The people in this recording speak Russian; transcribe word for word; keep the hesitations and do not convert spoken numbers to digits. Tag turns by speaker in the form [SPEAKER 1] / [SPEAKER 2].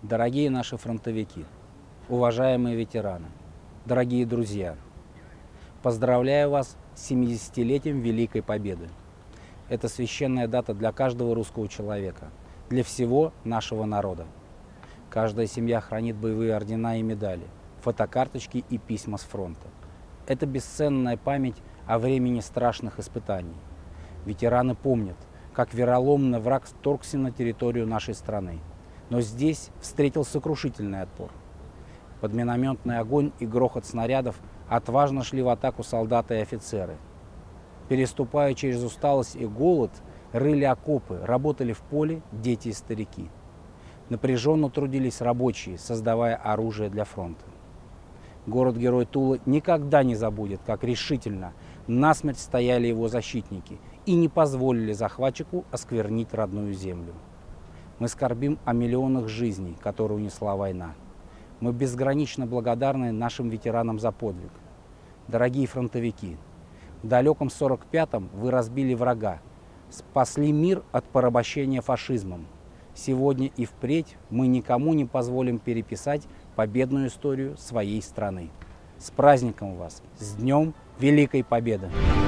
[SPEAKER 1] Дорогие наши фронтовики, уважаемые ветераны, дорогие друзья, поздравляю вас с семидесятилетием Великой Победы. Это священная дата для каждого русского человека, для всего нашего народа. Каждая семья хранит боевые ордена и медали, фотокарточки и письма с фронта. Это бесценная память о времени страшных испытаний. Ветераны помнят, как вероломно враг вторгся на территорию нашей страны. Но здесь встретил сокрушительный отпор. Под минометный огонь и грохот снарядов отважно шли в атаку солдаты и офицеры. Переступая через усталость и голод, рыли окопы, работали в поле дети и старики. Напряженно трудились рабочие, создавая оружие для фронта. Город-герой Тула никогда не забудет, как решительно насмерть стояли его защитники и не позволили захватчику осквернить родную землю. Мы скорбим о миллионах жизней, которые унесла война. Мы безгранично благодарны нашим ветеранам за подвиг. Дорогие фронтовики, в далеком сорок пятом вы разбили врага, спасли мир от порабощения фашизмом. Сегодня и впредь мы никому не позволим переписать победную историю своей страны. С праздником вас! С Днем Великой Победы!